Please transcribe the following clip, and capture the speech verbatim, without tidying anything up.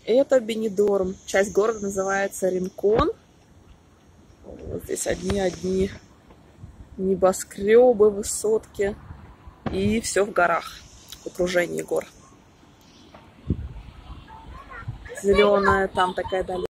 Это Бенидорм. Часть города называется Ринкон. Вот здесь одни-одни небоскребы, высотки. И все в горах, в окружении гор. Зеленая там такая долина.